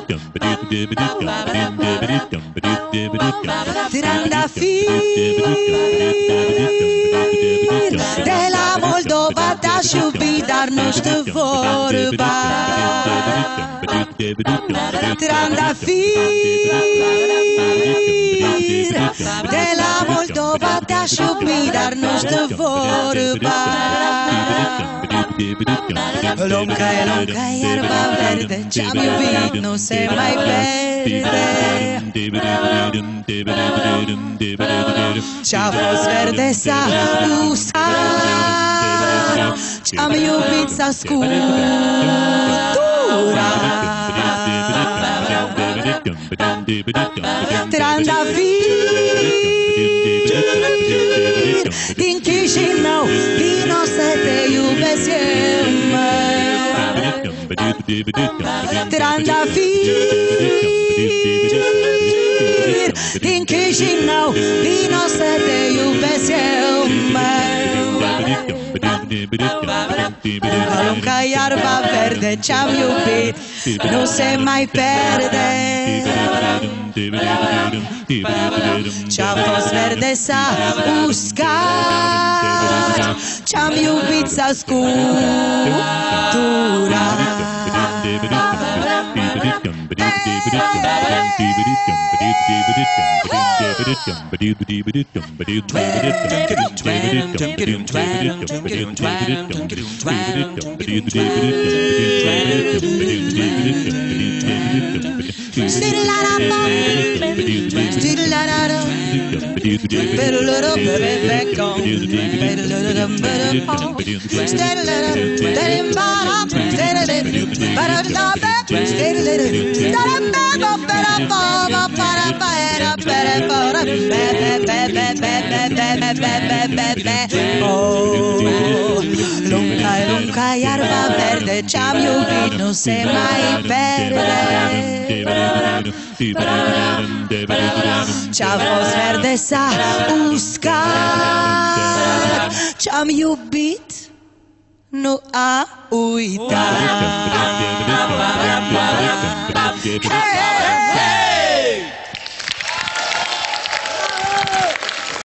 Trandafir de la Moldova te-aș iubi, dar nu știu vorba. Trandafir de la Moldova te-aș iubi, dar nu știu vorba. Lunga e lunga iarba verde, ce-am iubit nu se mai verde. Ce-a fost verde s-a uscat, ce-am iubit s-a scuturat. Trandafir din Chișinău, vino să te iubesc eu, măi. Trandafir din Chișinău, vino să te iubesc eu, măi. Lunga iarba verde, ce-am iubit nu se mai pierde. Ce-a fost verde s-a uscat, ce-am iubit s-a scuturat. Lunga iarba verde, ce-am iubit nu se mai pierde. Ce-a fost verde s-a uscat, ce-am iubit nu a uitat. Hey!